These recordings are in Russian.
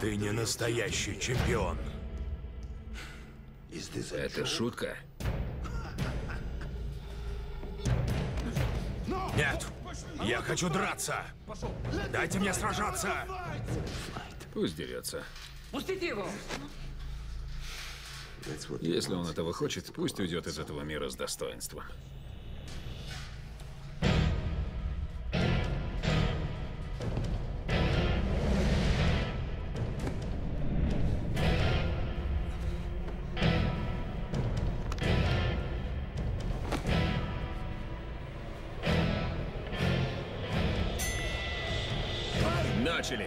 Ты не настоящий чемпион. Это шутка? Нет, я хочу драться. Дайте мне сражаться. Пусть дерется. Пустите его! Если он этого хочет, пусть уйдет из этого мира с достоинством. Начали!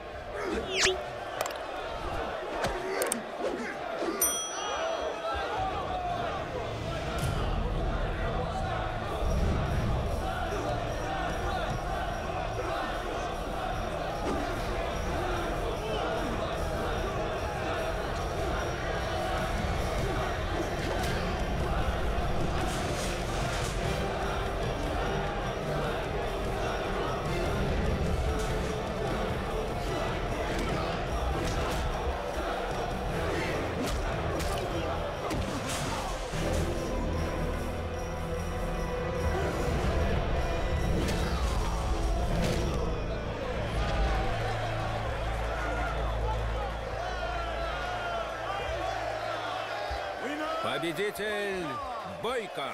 Победитель Бойко!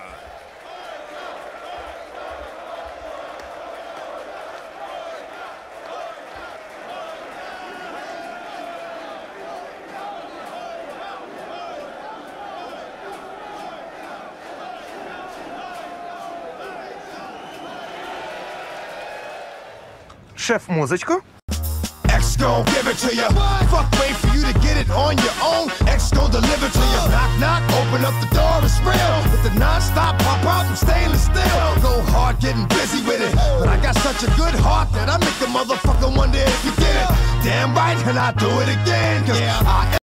Шеф, музычку. X gon' give it to ya. Fuck, wait for you to get it on your own. X gon' deliver to ya. Knock, knock, open up the door, it's real. With the non-stop pop out from stainless steel. Go hard, getting busy with it. But I got such a good heart that I make the motherfucker wonder if you get it. Damn right, and I do it again. Cause I